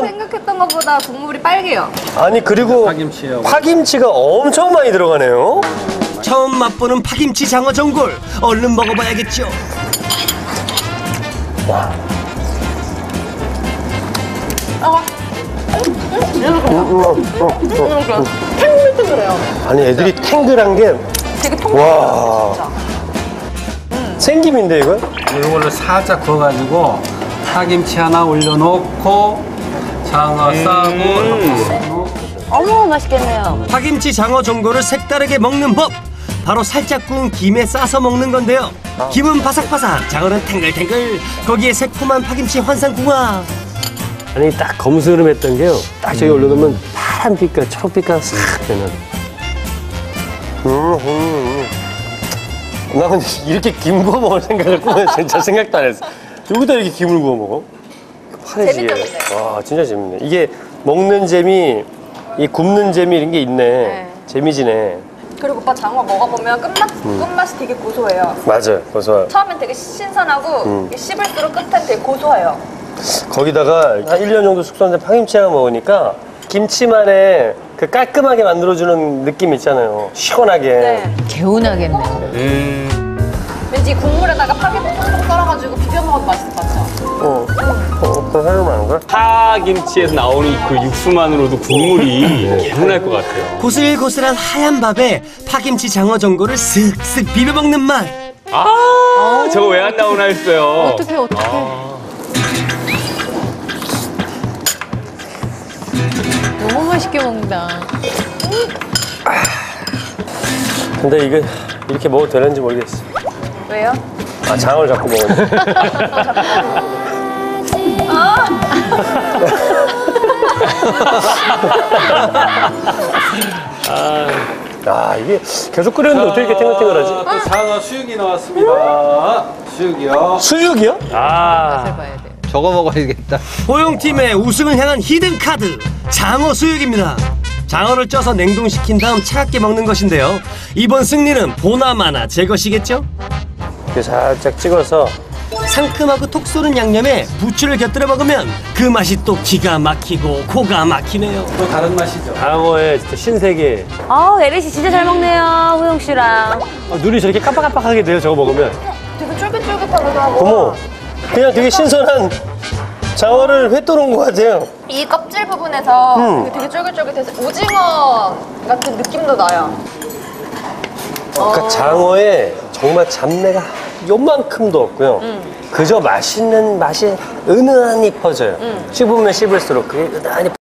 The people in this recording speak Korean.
생각했던 것보다 국물이 빨개요. 아니 그리고 파김치가 엄청 많이 들어가네요. 처음 맛보는 파김치 장어 전골 얼른 먹어봐야겠죠. 탱글탱글해요. 아니 애들이 탱글한 게 되게 와. 통통해요, 진짜. 생김인데 이거? 이걸로 살짝 구워가지고 파김치 하나 올려놓고 장어 싸고 어머, 맛있겠네요. 파김치 장어 전골을 색다르게 먹는 법. 바로 살짝 구운 김에 싸서 먹는 건데요. 김은 바삭바삭, 장어는 탱글탱글. 거기에 새콤한 파김치 환상궁합. 아니 딱 검스름했던 게요. 딱 저기 올려놓으면 파란 빛깔, 초록빛깔 싹 되는. 나 근데 이렇게 김 구워 먹을 생각을 꿈에 진짜 생각도 안 했어. 여기다 이렇게 김을 구워 먹어? 파래지게. 재밌죠, 근데? 와 진짜 재밌네. 이게 먹는 재미, 이 굽는 재미 이런 게 있네. 네. 재미지네. 그리고 오빠 장어 먹어보면 끝맛이 되게 고소해요. 맞아요. 그래서 처음엔 되게 신선하고 이게 씹을수록 끝엔 되게 고소해요. 거기다가 한 1년 정도 숙성된 파김치랑 먹으니까 김치만의 그 깔끔하게 만들어주는 느낌 있잖아요. 시원하게. 네. 개운하겠네. 왠지 국물에다가 파김치 통통 썰어가지고 비벼 먹어도 맛있을 것 같죠? 그럼 사용하는 거야? 파김치에서 나오는 그 육수만으로도 국물이 개운할 것 같아요. 고슬고슬한 하얀 밥에 파김치 장어 전골을 슥슥 비벼 먹는 맛. 아, 저거 왜 안 나오나 했어요. 어떡해. 너무 맛있게 먹는다. 근데 이게 이렇게 먹어도 되는지 모르겠어. 왜요? 아, 장어를 자꾸 먹으니까. 아, 이게 계속 끓였는데 어떻게 이렇게 탱글탱글하지? 또 장어 수육이 나왔습니다. 수육이요. 수육이요? 맛을 봐야 돼. 저거 먹어야겠다. 호용팀의 우승을 향한 히든 카드 장어 수육입니다. 장어를 쪄서 냉동시킨 다음 차갑게 먹는 것인데요. 이번 승리는 보나마나 제 것이겠죠? 이렇게 살짝 찍어서 상큼하고 톡 쏘는 양념에 부추를 곁들여 먹으면 그 맛이 또 기가 막히고 코가 막히네요. 또 다른 맛이죠. 장어의 진짜 신세계. 에리 씨 진짜 잘 먹네요, 호영 씨랑. 눈이 저렇게 깜빡깜빡하게 돼요, 저거 먹으면. 되게 쫄깃쫄깃하기도 하고. 어머, 그냥 되게 신선한 장어를 회 떠놓은 것 같아요. 이 껍질 부분에서 되게 쫄깃쫄깃해서 오징어 같은 느낌도 나요. 그러니까 장어에 정말 잡내가 요만큼도 없고요. 그저 맛있는 맛이 은은히 퍼져요. 씹으면 씹을수록 그게 은은히